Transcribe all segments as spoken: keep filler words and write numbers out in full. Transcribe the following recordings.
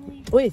ويت.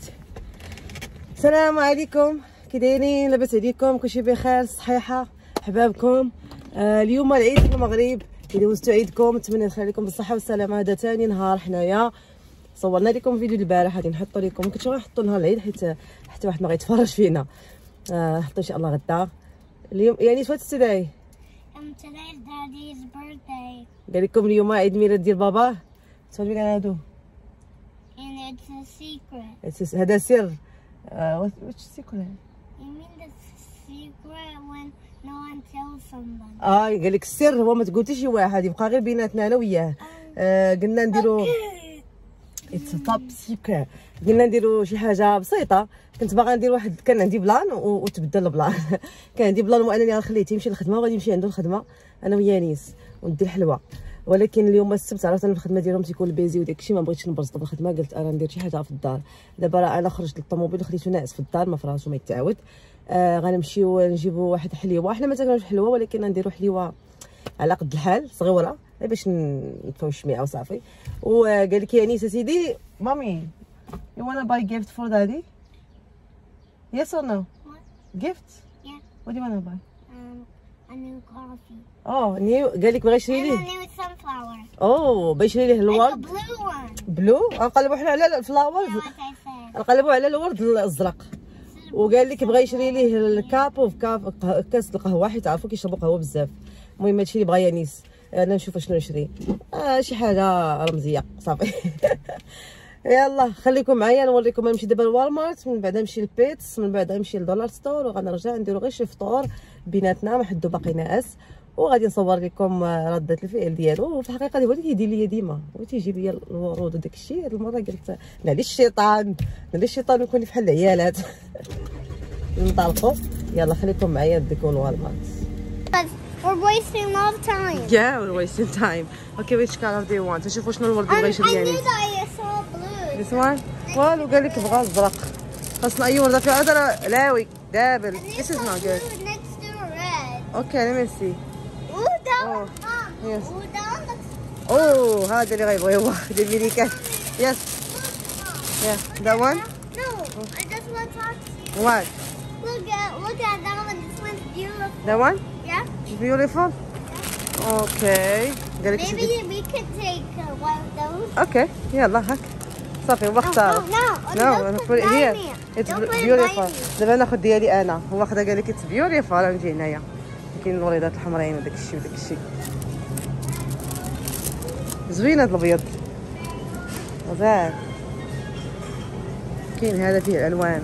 السلام عليكم، كي دايرين؟ لاباس عليكم؟ كلشي بخير؟ صحيحه حبابكم؟ آه اليوم العيد في المغرب، كي دوزتو عيدكم نتمنى نخلي لكم بالصحه والسلامه. هذا ثاني نهار حنايا صورنا لكم فيديو البارح، غادي نحطو لكم، كنت غنحطو نهار العيد حيت حتى واحد ما غيتفرج فينا. آه حطو ان شاء الله غدا. اليوم يعني what's today? Um, today is Daddy's birthday. قال لكم اليوم عيد ميلاد ديال باباه. تفرجوا على هادو. And it's a secret. It's هذا سر. Uh, which secret? You mean the secret when no one tells somebody? اه قال لك السر هو ما تقولتيش شي واحد، يبقى غير بيناتنا انا وياه. آه قلنا نديرو اتس توب سيكريت، قلنا نديرو شي حاجه بسيطه. كنت باغا ندير واحد، كان عندي بلان وتبدل البلان. كان عندي بلان وانني غنخليه يمشي للخدمه وغادي نمشي عنده الخدمه انا ويا نيس وندير حلوه، ولكن اليوم السبت عرفت انا في الخدمه ديالهم تيكون بيزي وداك الشيء، ما بغيتش نبرزطو في الخدمه. قلت انا ندير شي حاجه في الدار. دابا راه انا خرجت للطوموبيل وخليته ناعس في الدار ما فراسو ما يتعاود. آه غنمشيو نجيبو واحد حليوه. حنا ما تاكلوش حلوه ولكن نديرو حليوه على قد الحال صغيره باش نطفيو الشميعه وصافي. وقال لك يا نيس سيدي مامي you wanna buy gift for daddy? Yes or no? What? Gift? Yeah. What do you wanna buy? Um, a new coffee. اه نيو. قال لك بغا يشري And ليه. a new sunflower. اوه باغي يشري ليه Like a الورد blue one. بلو. غنقلبوا حنا على الفلاور، Yeah, like I said. نقلبوا على الورد الازرق. وقال لك بغا يشري ليه الكاب وكاب كاس القهوه حيت عرفوا كيشربوا قهوه بزاف. المهم هادشي اللي بغا يا نيس. انا نشوف شنو نشري. آه شي حاجه رمزيه صافي. يلا خليكم معايا نوريكم. نمشي دابا لوالمارت، من بعد نمشي لبيتس، من بعد نمشي لدولار ستور، وغنرجع نديرو غير شي فطور بيناتنا ما حدو باقي ناعس، وغادي نصور لكم ردة الفعل ديالو. وفي الحقيقه هو اللي كيدير ليا ديما، هو تيجيب ليا الورود وداك الشيء. هاد المره قلت نعلي الشيطان نعلي الشيطان ويكون بحال العيالات. ننطلقوا. يلا خليكم معايا نديكم لوالمارت. We're wasting a lot of time. Yeah, we're wasting time. Okay, which color do you want? نشوفوا شنو الورد اللي بغا يشري I يعني. knew that I saw blue. This one? والو قال لك بغا الزرق. خاصنا اي ورده فيها هذا لاوي دابل. This is not good. Blue next to red. Okay, let me see. Ooh, that Oh, one. Mom. yes. Ooh, that one looks. اوه هذا اللي غيبغي هو ديال الميريكان. Yes. Yeah, that one? No, I just want to talk to you. What? Look at, look at that one. This one's beautiful. That one? Yeah. Beautiful. Okay. قال لك Maybe we could take uh, one of those. Okay, يلا هاك. صافي هو اختار. No, no, No, don't put it buy here. me. It's Don't put it beautiful. by me. دابا ناخذ ديالي انا، هو اخذها قال لك it's beautiful. نجي هنايا كاين الوريدات الحمرين وداك الشيء وداك الشيء. زوين هاد الابيض غزال. كاين هذا فيه الالوان.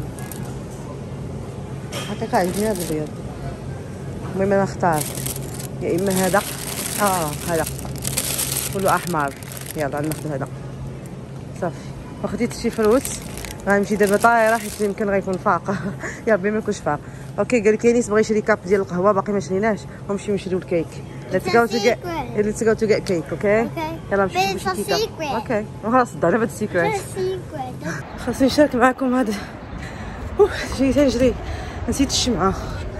حقيقة عندي هذا الابيض. المهم انا نختار يا اما هذا اه هذا كله احمر. يلا ناخذ هذا صافي. وخديت شي فلوس غنمشي دابا طايره حيت يمكن غيكون فاق. يا ربي ما يكونش فاق. اوكي قال لك يا نيس بغا يشري كاب ديال القهوه باقي ما شريناش، ونمشيو نشريو الكيك. Let's go to get let's go to get cake, okay? Okay. يلا نمشيو But it's نشري a كيكه. secret. اوكي خلاص دابا هاد السيكريت. It's a secret. Don't- خاصني نشارك معكم هذا. اوه جيت نجري نسيت الشمعه.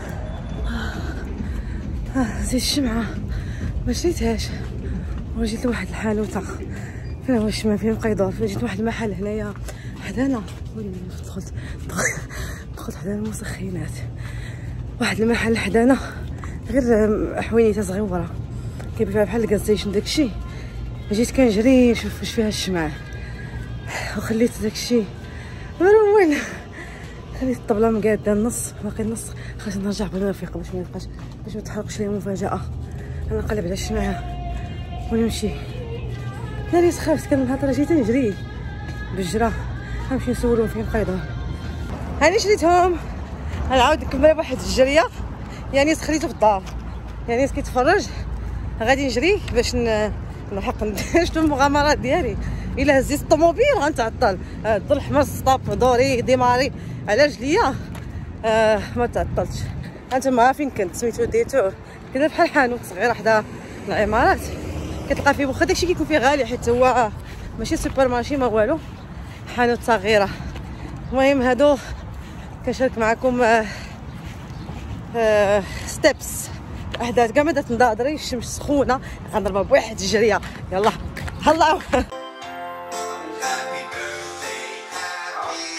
آه نسيت الشمعه ما شريتهاش. وجيت لواحد الحانوته فين هو الشمع فين بقى يدور. فين جيت لواحد المحل هنايا حدانا. ويلي دخلت دخلت حدا المسخنات. واحد المحل حدانا غير حوينيته صغيره كيبيع فيها بحال الكازيشن داكشي. جيت كنجري نشوف واش فيها الشمع وخليت داكشي وين خليت الطبله مقاده النص باقي النص. خاصني نرجع بلا ما نفيق باش ما يبقاش باش ما تحرقش ليا مفاجاه. انا نقلب على الشمعه ونمشي. لا ليت خافت كان الهضره جيت نجري بالجرا غنمشي نسولهم فين بقى يدور. هاني شريتهم. غنعاود نكمل بواحد الجريه. يعني خليته في الدار يعني كيتفرج غادي نجري باش نلحق شنو المغامرات ديالي. الا هزيت الطوموبيل غنتعطل. الضو الاحمر ستوب دوري ديماري على رجليا. آه ما تعطلتش. انتما عارفين كنت سميتو ديتور كذا بحال حانوت صغيره حدا العمارات كتلقى فيه واخا داكشي كيكون فيه غالي حيت هو ماشي سوبر مارشي ما والو حانوت صغيره. المهم هادو كنشارك معكم آه آه ستيبس احداث كاع ما دات نضادري. الشمس سخونه غنضربها بواحد الجريه. يلا هلا.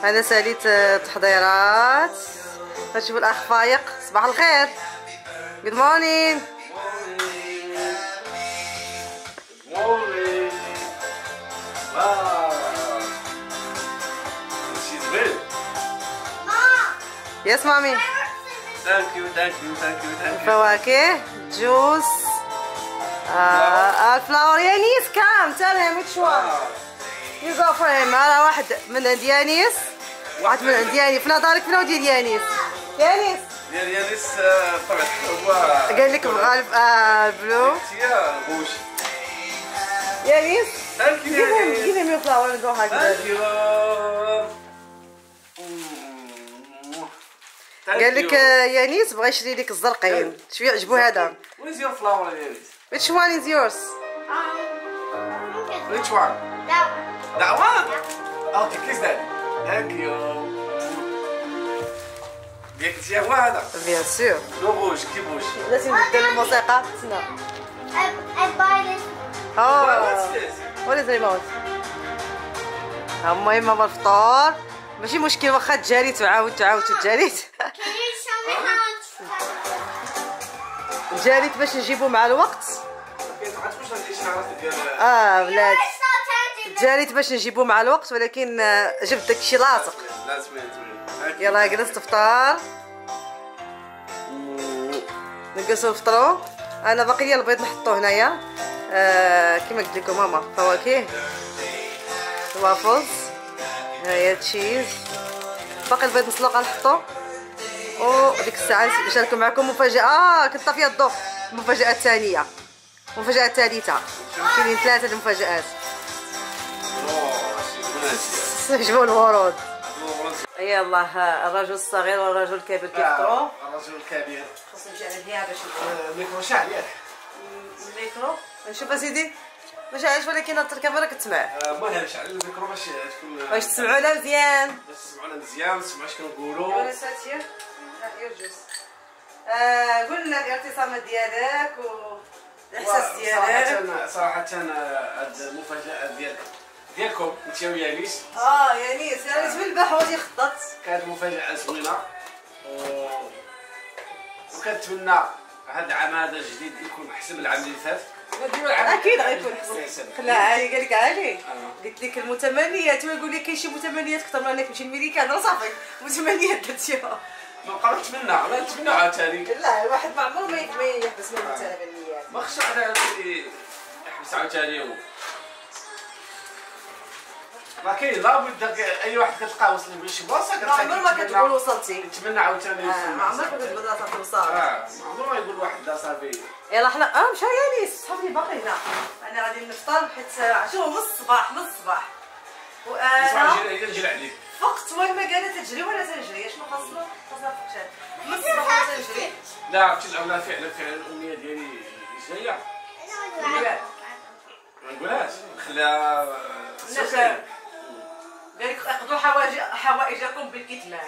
انا ساليت التحضيرات. غنشوفوا الاخ فايق. صباح الخير. جود مورنينغ. يس مامي. ثانك يو ثانك يو ثانك يو ثانك يو. فواكه جوس الفلاور. يانيس كام tell him which one you go for him. هذا واحد من عند يانيس، واحد من عند يانيس. في نظرك فين هو ديال يانيس؟ يانيس ديال يانيس طبعا هو قال لك بغا البلو. يا غوش. يانيس ثانك يو give him يانيس. give him your flower and go هكذا. ثانك يو. قال لك يانيس بغا يشري لك الزرقين. شويه عجبو هذا. Where's your flower يانيس؟ which one is yours? Which one? That one. That one? Okay, kiss daddy. Thank you. ياك انت هو هذا؟ بيان سور. لو غوش كيفوش. بلاتي نبدل الموسيقى. تسنى. I, I buy this. اه ولي زريموت. المهم هو الفطور ماشي مشكل، واخا تجاريت وعاود تعاود تجاريت. Can you show me how much? جاريت باش نجيبو مع الوقت. كيتعرفوش هاد الاشارات ديال اه بلاتي It's not changing. جاريت باش نجيبو مع الوقت، ولكن آه، جبت داكشي لاصق. لا زوين زوين. يلا جلست افطار. نجلسو نفطرو. انا باقي لي البيض نحطو هنايا آه كيما قلت لكم ماما. فواكه وافلز، هاهي تشيز، باقي البيض مسلوق غنحطو. و ديك الساعه نشارك معكم مفاجاه. اه كنت طافيه الضوء. المفاجاه الثانيه، المفاجاه الثالثه، كاينين ثلاثه المفاجآت. عجبو الورود. يلا الرجل الصغير والرجل الكبير كيفطروا. الرجل الكبير خاصنا نمشي على هنا باش الميكرو شاعل ياك. الميكرو نشوف اسيدي ما شاعلش، ولكن الكاميرا كتسمع. المهم شعل الميكرو باش تكون باش تسمعونا مزيان، باش تسمعونا مزيان، تسمعوا اش كنقولوا. ولا ساتير يرجوس. آه قلنا الارتسامات ديالك والاحساس ديالك. صراحة صراحة هاد المفاجأة ديال ديالكم انت ويانيس. اه يانيس يانيس من البحر ودي خطط. كانت مفاجأة زوينة و... وكنتمنى هاد العام هذا الجديد يكون احسن من العام اللي فات. اكيد غيكون احسن. خلا علي قال لك علي قلت لك المتمنيات، ويقول لك كاين شي متمنيات اكثر من انك تمشي لميريكان. راه صافي متمنيات درتيها. ما بقاو نتمنى ما نتمنى عاوتاني. لا الواحد ما عمره ما يحبس من المتمنيات. ما خصش واحد يحبس عاوتاني. ما كاين لابد اي واحد كتلقاه وصل لشي بلاصه ما عمر ما كتقول وصلتي. يتمنى عاوتاني. ما عمرك ما كتقول راسك توصل. اه ما عمره ما يقول واحد لا صافي. يلا حنا اه مشى يانيس صحابي باقي هنا. انا غادي نفطر حيت شوفوا من الصباح من الصباح وانا هي نجري عليك. فقت وين ما قالت تجري ولا تنجري. شنو خاصنا خاصنا فقتان من الصباح ولا تنجري. لا عرفتي الاولى فعلا فعلا الامنيه ديالي جايه. ما نقولهاش نخليها نخليها. قال لك اخذوا حوائج حوائجكم بالكتمان.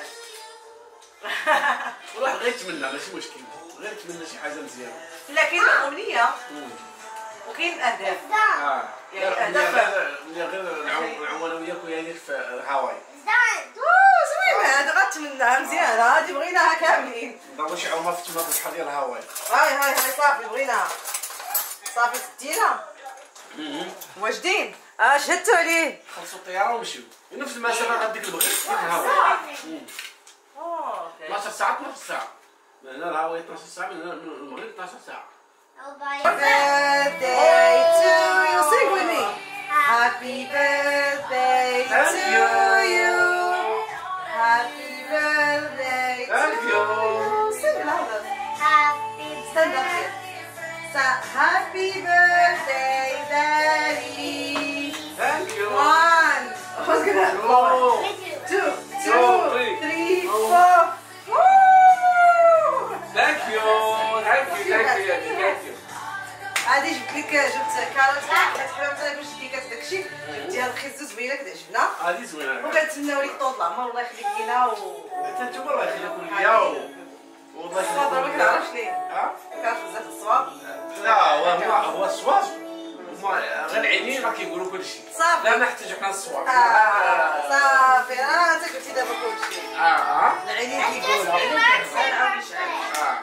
الواحد غير يتمنى ماشي مشكل، غير يتمنى شي حاجه مزيانه. لا كاين الامنيه وكاين الاهداف. اه يعني الاهداف ملي غير العوانه وياك وياك في هاواي. اوه زوينه هذه غتمناها مزيانه. هذه بغيناها كاملين. ضربوا شي عومه في تما في البحر ديال هاواي. هاي هاي هاي صافي بغيناها. صافي سدينا واجدين. اه شهدتوا عليه. خلصوا الطياره ومشيو نفس المسافه غاديك البغيت ديال هاواي. اوه اثناش ساعه اثناش ساعه من هنا لهاواي. اثناش ساعه من هنا من المغرب اثناش ساعه. I'll buy birthday to you. Sing with me. Happy birthday to you. Happy birthday to Thank you. you. Sing louder. happy Stand up here. Sa- Happy birthday, Daddy. Thank you. One. I was gonna Oh. two, Two, two, three. three, Oh. four. Woo! Thank you. Thank you. Thank you. Thank you. هادي جبت لك جبت كاروت حيت حرمت عليك باش كيكات داكشي. جبتيها رخيصه زوينه كتعجبنا هذه زوينه. وكنتمناو لك طول العمر الله يخليك لينا. و حتى نتوما الله يخليكم ليا والله الصواب ما كنعرفش ليه. ها؟ ما كنعرفش بزاف الصواب. لا هو هو الصواب هما غير العينين راه كيقولوا كلشي. صافي. لا نحتاجو حنا الصواب. آه صافي راه انت قلتي دابا كلشي. اه اه العينين كيقولوا. انا مش عارف. اه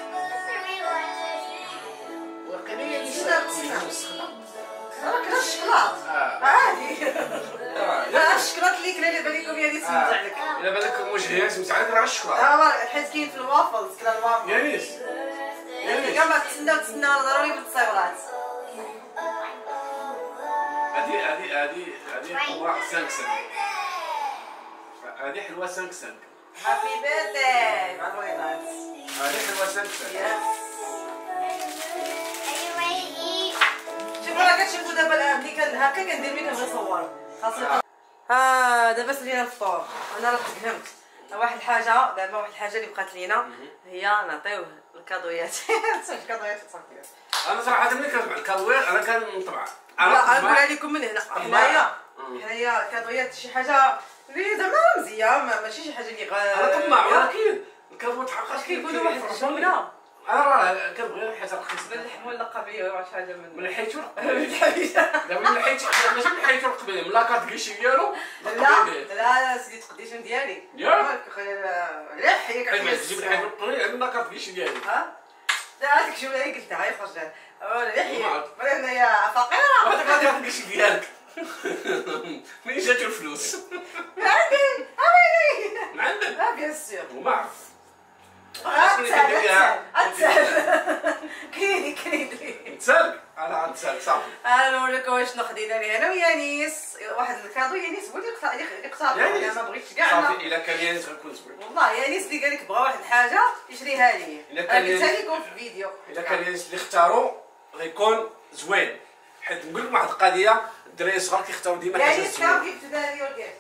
والقنيه اللي شدات السخنه. راه كلا الشكلاط. اه عادي. اه لا الشكلاط اللي كلا اللي بالكم يعني تسمع لك. الا بالك واش هي مساعد راه الشكلاط. اه حيت كاين في الوافلز كلا الوافل. يانيس يعني كاع ما تسناو تسناو ضروري بالتصاورات. هذه هذه هذه هذه حلوة سانكسن. هذه حلوة سانكسن. هابي بيرثداي فيري نايس. هذه حلوة سانكسن. يس. Are you ready to eat? شوفوا راه كتشوفوا دابا ملي كان هكا كندير ملي كنصور خاصة. ها دابا سالينا الفطور. انا راه تفهمت. واحد الحاجة دابا واحد الحاجة اللي بقات لينا هي نعطيوه الكادويات. الكادويات تصافي. انا صراحة ملي كنسمع الكادوير انا كنطبع. لا نقولها لكم من هنا حنايا حنايا كادويات شي حاجة اللي زعما رمزية ماشي شي حاجة اللي غا. انا طماع ولكن الكادوات حقاش كيقولوا واحد الجملة. انا راه كنبغي حيت رخيص. باللحم ولا قبليه ولا شي حاجة من من حيت من حيت. دابا من حيت ماشي من حيت القبيله من لاكارت كيشي ديالو. لا لا سيدي تقديشن ديالي. ياك ريح هي حيت ما تجيب الحيت القبيله عندنا لاكارت كيشي ديالي. ها لا هذيك شو هي قلتها هي خرجت ريحي فرينا يا فقيرة. هذاك لاكارت كيشي ديالك منين جاتو الفلوس؟ عندي عندي من عندك لا بيان سور وما عرف أتسهل أتسهل كريدي كريدي تسالك انا عاد تسالك صافي. انا نوريكم واش خدينا لي انا ويانيس واحد الكادو. يانيس هو اللي اقترح اللي اقترح انا ما بغيتش كاع صافي الا كان يانيس غنكون زوين. والله يانيس اللي قال لك بغا واحد الحاجه يشريها لي. إلا انا كان قلتها يانيس- لكم في الفيديو. الا كان يانيس اللي اختاروا غيكون زوين حيت نقول لكم واحد القضيه الدراري الصغار كيختاروا ديما حاجات يانيس كام زوينه. جبت ذا يور جيفت.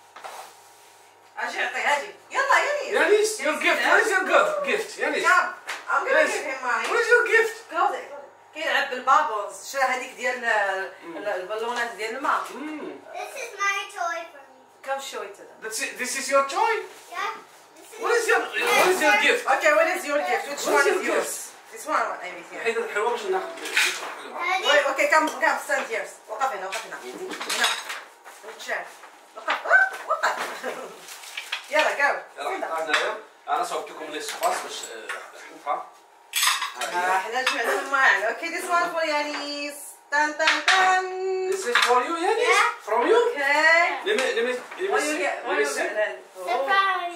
اجي عطيها لي يلا يانيس. يانيس your gift what is your gift gift يانيس كام I'm gonna Yes. give him mine. what is your gift close it. كيلعب بالبابلز شرا هذيك ديال ال- البالونات ديال الماء. This is my toy for me. كم شوي تدا. That's it. This is your toy Yeah. This is what is your what is your gift Okay, what is your gift? Which What is one your is yours? gift? This one or anything? حيد الحلوه باش ناخذ Daddy. Wait, okay, come, come, stand here. وقف هنا, وقف هنا. هنا. نتشاف. وقف, آه، وقف. يلا, go. يلا هنايا انا صوبت لكم لي سباس باش نحطها. آه، حنا جمعنا الماعن. Okay, this one for يانيس. تان تان تان. This is for you يانيس from you Okay. let me let me let me What you see get? What let me you see get? Surprise.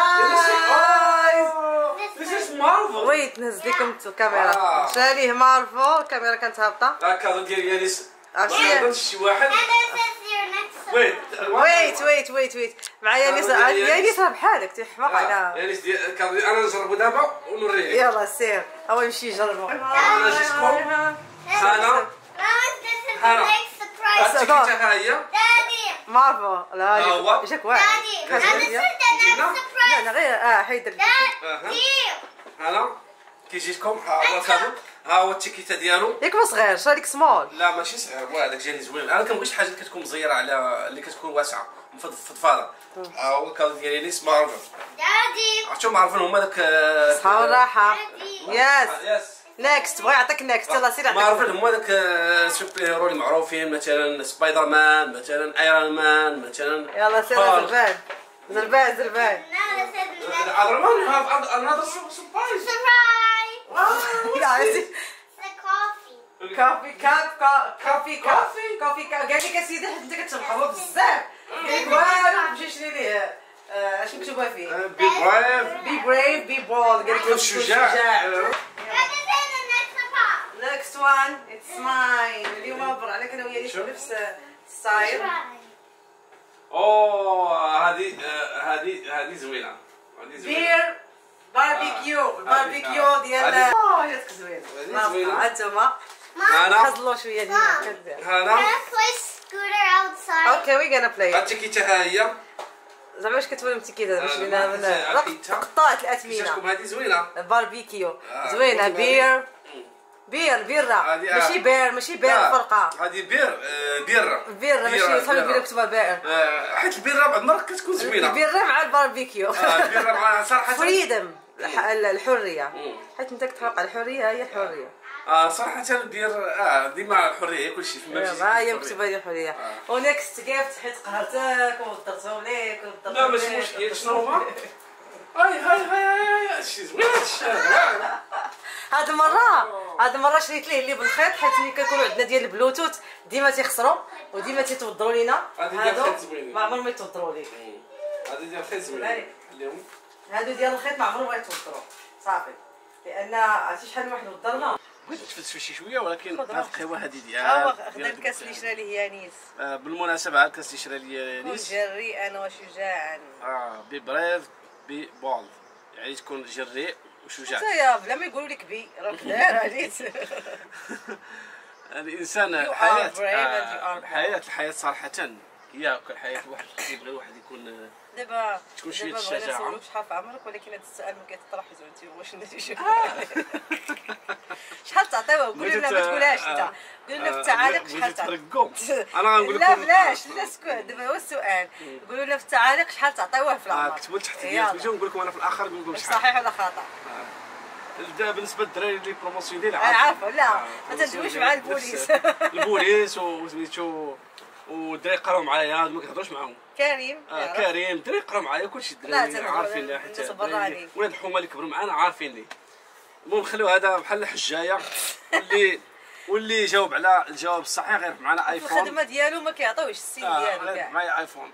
Surprise. Oh, this is Marvel ويت نهز لكم الكاميرا. آه. شاريه مارفل. الكاميرا كانت هابطة. الكادو ديال يانيس عرفتي؟ ما قلتش شي واحد And this is your next ويت ويت ويت ويت ويت مع يانيس. يانيس راه بحالك تيحماق على. يانيس ديال الكادو ديال- انا نجربو دابا ونوريه يلا سير هو يمشي يجربو. أنا جيتكم هنا Mom, this is the Hannah. next surprise. التيكيتا ها هي Daddy. مارفل. لا ها هو. جاك جاك واحد. Daddy. And this is the next No. لا surprise. لا غير اه حيدك. Daddy. هنا كيجيكم ها هو الكادو ها هو التيكيتا ديالو. ياك ما صغير شاريك سمول. لا ماشي صغير هو هذاك جاني زوين انا كنبغي شي حاجه اللي كتكون مزيره على اللي كتكون واسعه فضفاضه. ها هو الكادو ديال يانيس مارفل. Daddy. عرفتوا مارفل هما داك صحة والراحة. Daddy. يس يس نيكست بغا يعطيك نيكست. يلا سير مارفل يعطيك. هما داك السوبر هيرو المعروفين مثلا سبايدر مان مثلا ايرون مان مثلا يلا سير زربان زربان زربان. Now this is the next other one you have another surprise. surprise. لا عرفتي. It's the coffee. كوفي كاب كوفي كوفي كوفي قال لك اسيدي حيت انت كتشربها بزاف. قال لك والو تمشي شري ليه اش مكتوبه فيه. بي برايف بي بريف بي بول. قال لك كن شجاع. That is in the next surprise. next one it's mine. اليوم برا كنا ويا ليش نفس ستايل. اوه هذه هذه هذه زوينه هذه زوينه بير باربيكيو. الباربيكيو ديال اه جاتك زوين. زوينة. هانتوما هنا حزلوا شويه ديالها كدير. I'm هنا gonna play scooter outside. اوكي وي غانا بلاي. التيكيتا ها هي زعما واش كتولي متكيده باش آه، لينا من آه، رق- بيتزا. قطعت الاثمنه. شفتكم هذه زوينه باربيكيو آه، زوينه. قلت بير بير بيرة هذه، آه. ماشي بير ماشي بير لا، فرقه. هذه بير آه، بيرة بيرة ماشي صحابي بيرة كتبها بير. آه، حيت البيرة بعض المرات كتكون زوينه بيرة مع الباربيكيو. آه، البيرة مع صراحه فريدم الحريه. مم. حيت انت كتحرق على الحريه هي الحريه. اه صراحه دير اه ديما الحريه كلشي فما ما هي مكتوبه لي الحريه. هناك استقاف حيت قهرتك ودرتهم ليك ودرتهم. لا ماشي مشكل. شنو هما؟ هاي هاي هاي هادشي زوين هادشي. هاد المره هاد المره شريت ليه اللي بالخيط حيت ملي كيكونوا عندنا ديال البلوتوث ديما تيخسروا وديما تيتوضروا لينا. هادو ما عمرهم ما يتوضروا ليك. هادو ديال الخيط زوين خليهم. هادو ديال الخيط ما عمرهم ما يتوضروا صافي لان عرفتي شحال من واحد وضرنا. بغيت نتفلسف شي شويه ولكن هاد القهوه هادي ديال ها خدا الكاس اللي شرا لي يانيس. آه بالمناسبه هاد الكاس اللي شرا لي يانيس جريئا وشجاعا. اه ببريف ببولد يعني تكون جريء وشجاع. انت يا بلا ما يقولوا لك بي راك داير عليك. الانسان الحياه الحياه الحياه صراحه هي الحياه واحد كيبغي الواحد يكون دابا تكون شويه الشجاعه. دابا نسولوك شحال في عمرك ولكن هذا السؤال ما كيتطرحش زعما واش النتيجه. شحال تعطيوه؟ قول لنا ما تقولهاش انت. قول لنا في التعاليق شحال تعطيوه. انا غنقول لكم لا بلاش لا سكت دابا هو السؤال. قولوا لنا في التعاليق شحال تعطيوه في العمر. اه كتبوا تحت الفيديو ونقول لكم انا في الاخر نقول لكم شحال. صحيح ولا خطا؟ دابا بالنسبه للدراري اللي بروموسيونيل عارفه لا ما تجوش مع البوليس. البوليس وسميتو والدراري يقراو معايا ما كنهضروش معاهم. كريم اه كريم الدراري يقراو معايا كلشي الدراري عارفين حتى ولاد الحومه اللي كبروا معانا عارفين لي. المهم خليو هذا بحال الحجايه واللي واللي جاوب على الجواب الصحيح غير معنا ايفون. الخدمه ديالو ما كيعطيوش السين ديالو كاع. معايا ايفون.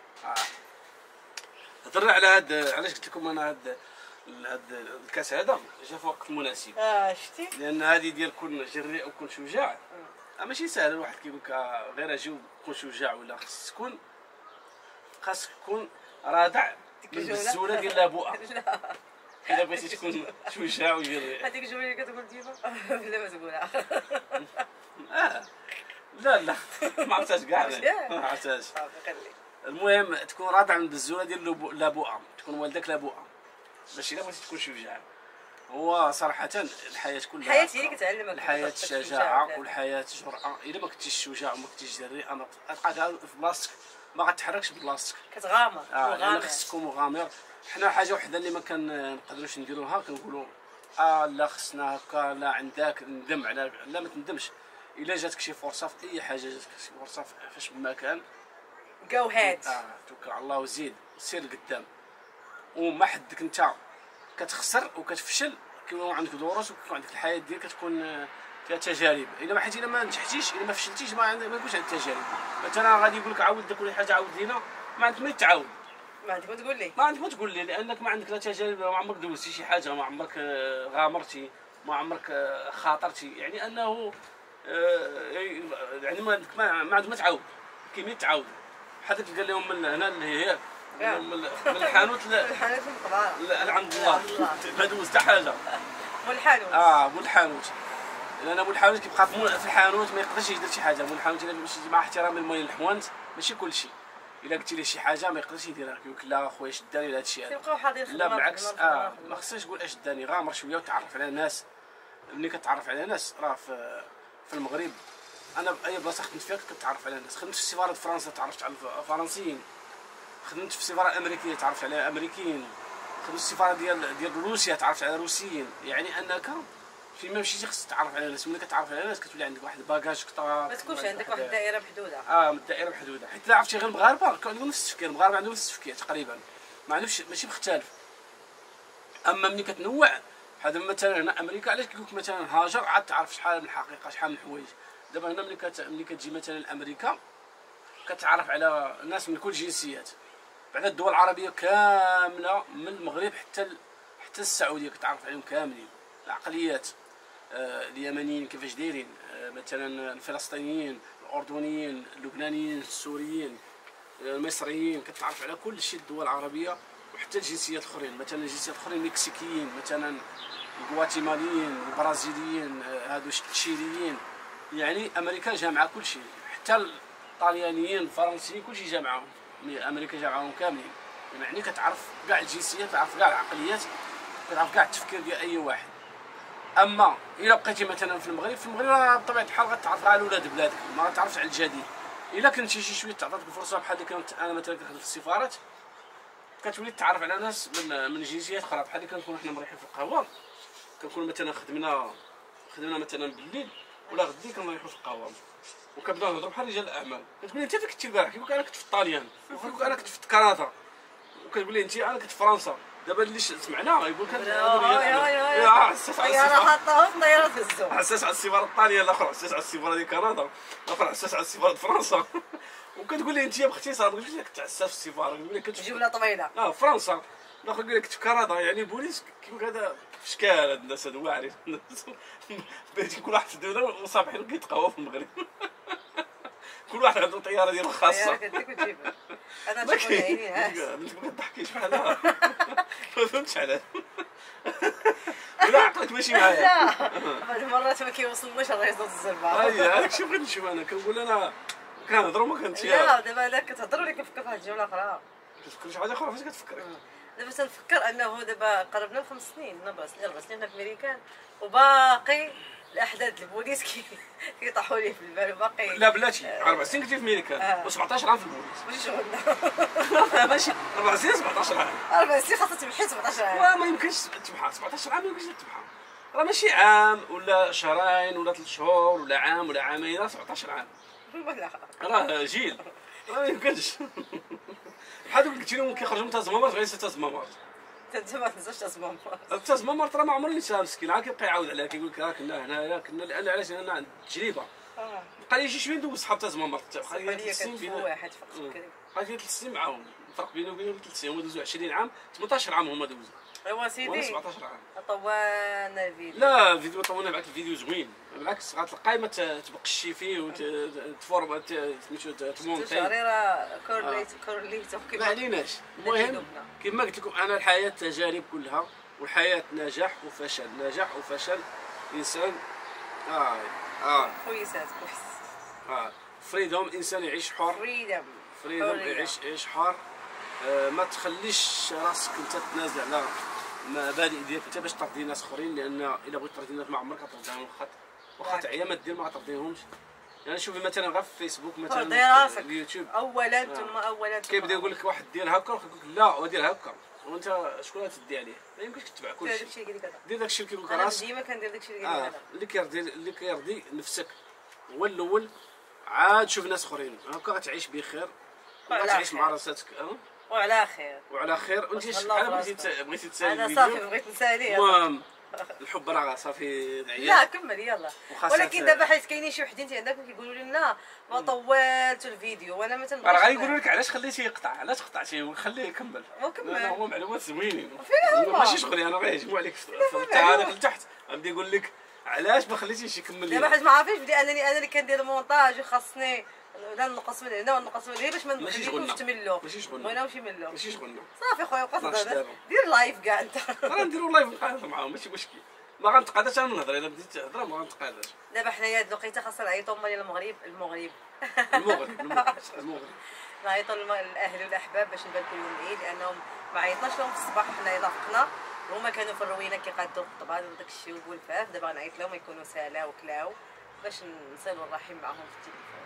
هضرنا على هاد علاش قلت لكم انا هاد هاد الكاس هذا جا في وقت مناسب. اه شتي لان هذه ديال كون جريء وكون شجاع ماشي سهل. الواحد كيقول لك غير اجي وكون شجاع ولا خاص تكون خاص تكون رادع من الزوله ديال لابوءه. الا بغيتي تكون شجاع وجريء. هذيك الجمله اللي كتقول ديما بلا ما تقولها. اه لا لا ما عرفتهاش كاع ما عرفتهاش. المهم تكون رادع من الزوله ديال لابوءه تكون والدك لابوءه باش الا بغيتي تكون شجاع. هو صراحة الحياة كلها الحياة هي اللي كتعلمك. الحياة الشجاعة والحياة الجرأة. إلا ما كنتيش شجاع وما كنتيش جريء أنا غتبقى في بلاصتك ما غتحركش بلاصتك. كتغامر. اه يعني خصك تكون مغامر. حنا حاجة وحدة اللي ما كنقدروش نديروها كنقولوا اه لا خصنا هكا لا عندك ندم على لا ما تندمش. إلا جاتك شي فرصة في أي حاجة جاتك شي فرصة فاش ما كان جو هاد اه توكل على الله وزيد سير لقدام. وما حدك أنت كتخسر وكتفشل كيكون عندك دروس وكيكون عندك الحياه ديالك كتكون فيها تجارب. الا ما حيت الا ما نجحتيش الا ما فشلتيش ما عندك ما يكونش عندك تجارب. مثلا غادي يقول لك عاود كل حاجه عاود لينا ما عندك ما تعاود. ما عندك ما تقول لي ما عندك ما تقول لي لانك ما عندك لا تجارب ما عمرك دوزتي شي حاجه ما عمرك غامرتي ما عمرك خاطرتي. يعني انه يعني ما عندك ما عندك ما تعاود كيما تعاود. بحال داك قال لهم من هنا اللي هي من الحانوت الحانوت من القباره لا عند الله ما دوز حتى حاجه. مول الحانوت اه مول الحانوت لان مول الحانوت كيبقى في الحانوت ما يقدرش يدير شي حاجه. مول الحانوت الا مشيتي مع احترام الموالين الحوانت ماشي كلشي. الا قلتي ليه شي حاجه ما يقدرش يديرها كيقول لك لا اخويا شداني لهذا الشيء هذا. تيبقاو حاضرين لا بالعكس اه ما خصكش تقول اش شداني غامر شويه وتعرف على الناس. ملي كتعرف على ناس راه في في المغرب انا باي بلاصه خدمت فيها كتعرف على الناس. خدمت في سفاره فرنسا تعرفت على الفرنسيين. خدمت في السفاره الامريكيه تعرفت على امريكيين. خدمت في السفاره ديال ديال روسيا تعرفت على روسيين. يعني انك فيما مشيتي خصك تعرف على الناس. ملي كتعرف على الناس كتولي عندك واحد الباكاج كثر. ما تكونش عندك واحد الدائره محدوده. اه الدائره محدوده حيت الا عرفتي غير المغاربه عندهم نفس التفكير. المغاربه عندهم نفس التفكير تقريبا ما عندهمش ماشي مختلف. اما ملي كتنوع هذا مثلا هنا امريكا علاش كيقول لك مثلا هاجر عاد تعرف شحال من الحقيقه شحال من الحوايج. دابا هنا ملي كت... ملي كتجي مثلا لامريكا كتعرف على ناس من كل الجنسيات. بعد الدول العربيه كامله من المغرب حتى ال... حتى السعوديه كتعرف عليهم كاملين. العقليات آه اليمنيين كيفاش دايرين آه مثلا الفلسطينيين الاردنيين اللبنانيين السوريين آه المصريين كتعرف على كل شيء الدول العربيه وحتى الجنسيات الاخرين. مثلا الجنسيات الاخرين المكسيكيين مثلا الغواتيماليين البرازيليين آه هادو التشيليين. يعني امريكا جامعه كل شيء حتى الطليانيين الفرنسيين كل شيء جامعهم. امريكا جامعهم كاملين. يعني كتعرف كاع الجنسيات كتعرف كاع العقليات كتعرف كاع التفكير ديال اي واحد. اما الا بقيتي مثلا في المغرب في المغرب بطبيعه الحال غتعرف على ولاد بلادك ما غتعرفش على الجديد. الا كنتي شي شويه تعطيك الفرصه بحال اللي كنت انا مثلا كنخدم في السفارات كتولي تعرف على ناس من من جنسيات اخرى. بحال اللي كنكونوا حنا مريحين في القهوه كنكون مثلا خدمنا خدمنا مثلا بالليل ولا غدي كنريحوا في القهوه وكنبداو نهضروا بحال رجال الاعمال. كتقول لي انت فين كنتي البارح؟ كيقول لك انا كنت في الطاليان، انا كنت في كندا، وكتقول لي انت انا كنت في فرنسا. دابا اللي سمعنا يقول لك يا حساس على طياره السفاره، حطاهم الطياره تهزو. حساس على السفاره الطاليه، الاخر حساس على السفاره ديال كندا، الاخر حساس على السفاره فرنسا. وكتقول لي انت باختصار قلت لك كنت حساس في السفاره، كتقول لي كنت جمله طويله. اه فرنسا، الاخر يقول لك كنت في كندا. يعني البوليس كيقول هذا في اشكال، هاد الناس هادو واعرين. بغيتي كل واحد في الدوله وصابحين كيتقهوى في المغرب. كل واحد عنده طياره ديالو خاصه. كديك وتجيبها. انا تشوف عيني هاس. انت ما كتضحكيش بحالها. ما فهمتش علاش. ولا عقلك ماشي معايا. لا بعض المرات ما كيوصلناش الريزو الزربه. اي هذاك الشيء بغيت نشوف. انا كنقول انا كنهضروا ما كنتش. لا دابا الا كتهضر لي كنفكر في واحد الجوله اخرى. كتفكر شي حاجه اخرى. فاش كتفكري؟ دابا تنفكر انه دابا قربنا لخمس سنين، اربع سنين اربع سنين حنا في امريكان، وباقي الاحداث البوليس كي كيطيحوا لي في البال، وباقي لا بلاتي اربع سنين كنتي في امريكان آه. و17 عام في البوليس. ماشي شغلنا. ماشي اربع سنين سبعطاش عام. اربع سنين خاصها تمحي سبعطاش عام. ما يمكنش تبحث سبعطاش عام، ما يمكنش تبحث. راه ماشي عام ولا شهرين ولا ثلاث شهور ولا عام ولا عامين، راه سبعطاش عام. ولا راه جيل، راه ما يمكنش. بحال دوك قلتي لهم كيخرجوا من تازمامرت غير تازمامرت. انت ما تنساش تصمم. تازمامرت راه ما عمرو ينسى مسكين، عاد كيبقى يعاود عليها كيقول لك راه كنا هنايا كنا. لان علاش؟ لان عندي تجربه. اه بقى لي شي شويه ندوز صحاب تازمامرت، بقى لي هي ثلاث سنين كتفو بين واحد فقط بكري. بقى لي ثلاث سنين معاهم. الفرق بيني وبينهم ثلاث سنين، هما دوزو عشرين عام، ثمنطاش عام هما دوزو، ايوا وانا سيدي سبعطاش عام. طوانا الفيديو. لا الفيديو طولنا معاك، الفيديو زوين بالعكس. غتلقاي ما تبقشي فيه وتفورم سميتو تمونتي. شهري راه كورليت كورليت ما عليناش. المهم كما قلت لكم انا الحياه تجارب كلها، والحياه نجاح وفشل، نجاح وفشل. انسان اه اه كويسات كويس. اه فريدوم، انسان يعيش حر. فريدم فريدوم يعيش يعيش حر. آه ما تخليش راسك انت تنازل على مبادئ ديالك انت باش ترضي ناس اخرين، لان الا بغيت ترضي الناس ما عمرك غترضيهم. خط واخا تعيا ما دير ما غترضيهمش. يعني شوفي مثلا غير في فيسبوك مثلا ترضي راسك اليوتيوب اولا ثم اولا ثم كيبدا يقول لك واحد دير هكا ويقول لك لا ودير هكا، وانت شكون غتدي عليه؟ ما يمكنش تتبع كل شيء. داكشي اللي قال لك هذا. دير داكشي اللي كيقول لك انا راسك. ديما كندير داكشي اللي قال لك اه هذا. اللي كيرضي اللي كيرضي نفسك هو الاول، عاد شوف ناس اخرين هكا غتعيش بخير وغتعيش مع راساتك. اه وعلى خير وعلى خير. وانت شحال بغيتي بغيتي تسالي انا الفيديو؟ صافي بغيت نسالي. المهم الحب راه صافي دعيات. لا كمل يلا. وخاصة ولكن دابا حيت كاينين شي وحدين عندكم كيقولوا لنا ما طولت الفيديو وانا ما تنبغيش. راه غايقولوا لك علاش خليتيه يقطع، علاش قطعتيه؟ خليه يكمل. وكمل. لا هو معلومات زوينين. فين هما؟ ماشي شغلي انا، غير يجمعوا عليك في التعاليق لتحت غادي يقول لك علاش ما خليتيش يكمل. دابا حيت ما عارفينش بلي انني انا اللي كندير المونتاج وخاصني لا نقص من هنا ونقص من هنا باش ما ماشي نخليكمش شغلنا. تملوا. ماشي شغلنا. بغيناهمش يملوا. ماشي شغلنا. صافي خويا وقف اثناش هذا دابا. دير لايف كاع انت. راه نديرو لايف نتقادر معاهم ماشي مشكل. ما غنتقاداش انا نهضر، الا بديت تهضر ما غنتقاداش. دابا حنايا هاد الوقيته خاصنا نعيطوا مالي المغرب المغرب المغرب المغرب المغرب نعيطوا للاهل والاحباب باش نباركوا لهم العيد، لانهم ما عيطناش لهم في الصباح حنا ضافقنا، هما كانوا في الروينه كيقادوا الطبال وداك الشيء والبولفاف. دابا نعيط لهم يكونوا سالاو وكلاو باش نصلوا الرحم معهم في التليفون.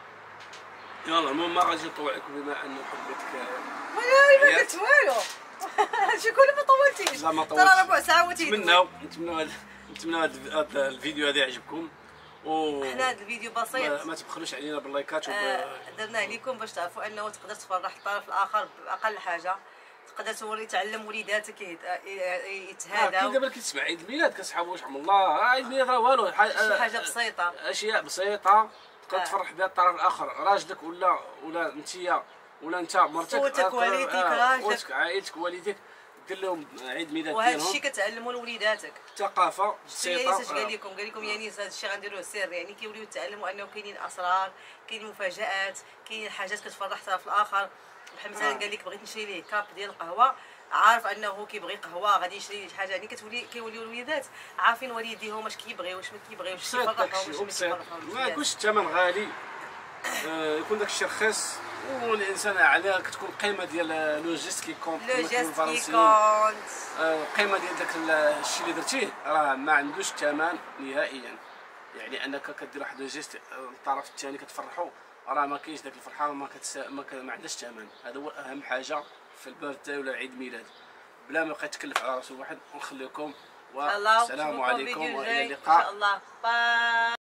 يلا المهم ما غادي نطول عليكم بما ان حبيتك. ولا ما قلت والو. هادشي كله ما طولتيش. لا ما طولتش. ترى ربع ساعه وتيدوي. نتمناو نتمناو نتمناو هذا الفيديو هذا يعجبكم. و حنا هذا الفيديو بسيط ما تبخلوش علينا باللايكات وب... آه درناه لكم باش تعرفوا انه تقدر تفرح الطرف الاخر باقل حاجه، تقدر توري تعلم وليداتك يتهاداو. كاين دابا كتسمع عيد الميلاد كتصحابوا شحال من الله، عيد الميلاد راه والو، شي حاجه بسيطه، اشياء بسيطه تقدر آه. تفرح بها الطرف الاخر، راجلك ولا ولا انتيا ولا انت مرتك، خوتك والديك راجلك خوتك عائلتك والديك، دير لهم عيد الميلاد وهذا ديالهم. الشيء كتعلموا لوليداتك. ثقافه بسيطه. بسيطه. قال لكم قال لكم يعني هذا الشيء غنديروه سر، يعني كيوليو يتعلموا انه كاينين اسرار، كاينين مفاجات، كاينين حاجات كتفرح الطرف الاخر. بحال مثلا قال لك بغيت نشري ليه كاب ديال القهوه، عارف انه كيبغي قهوه غادي يشري شي حاجه، يعني كتولي كيوليو الوليدات عارفين والديهم اش كيبغيو واش ما كيبغيوش، واش بسيط كيفرحهم داكشي واش ما بسيط، كيفرحهمش. ما يكونش الثمن غالي، آه يكون داكشي رخيص، والانسان على كتكون القيمه ديال لو جيست كي كونت. لو جيست كي كونت. القيمه ديال داك الشيء اللي درتيه راه ما عندوش ثمن نهائيا، يعني انك كدير واحد لو جيست الطرف الثاني كتفرحوا، راه ما كاينش داك الفرحه، ما كتس... ما, ك... ما عندهاش ثمن. هذا هو اهم حاجه في البيرثداي ولا عيد ميلاد، بلا ما يبقى يتكلف على راسو واحد. ونخليكم والسلام والسلام عليكم عليكم والى ان اللقاء. شاء الله. باي.